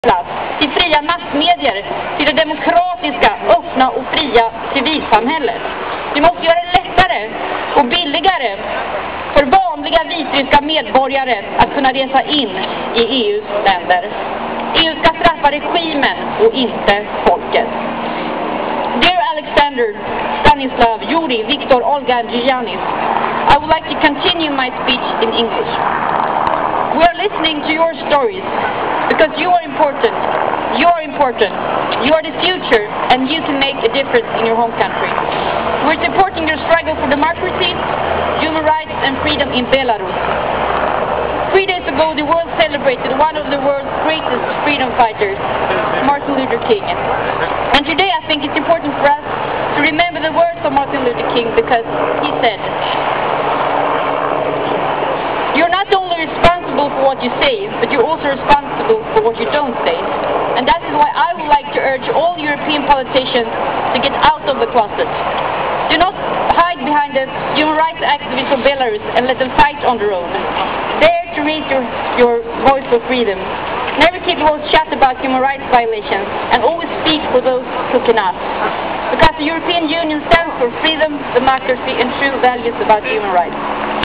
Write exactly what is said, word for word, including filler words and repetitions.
plats, till fria massmedier, till det demokratiska, öppna och fria civilsamhället. Vi måste göra det lättare och billigare för vanliga vitryska medborgare att kunna resa in i E U:s länder. E U ska straffa regimen och inte folket. Dear Alexander, Stanislav, Yuri, Viktor, Olga and Giannis, I would like to continue my speech in English. We are listening to your stories because you are important. You are important. You are the future and you can make a difference in your home country. We're supporting your struggle for democracy, human rights and freedom in Belarus. Three days ago, the world celebrated one of the world's greatest freedom fighters, Martin Luther King. And today I think it's important for us to remember the words of Martin Luther King because he said, "You're not only responsible for what you say, but you're also responsible for what you don't say." And that is why I would like to urge all European politicians to get out of the closet. Do not hide behind the human rights activists of Belarus and let them fight on their own. Dare to raise your, your voice for freedom. Never keep your chat about human rights violations and always speak for those who cannot. Because the European Union stands for freedom, democracy and true values about human rights.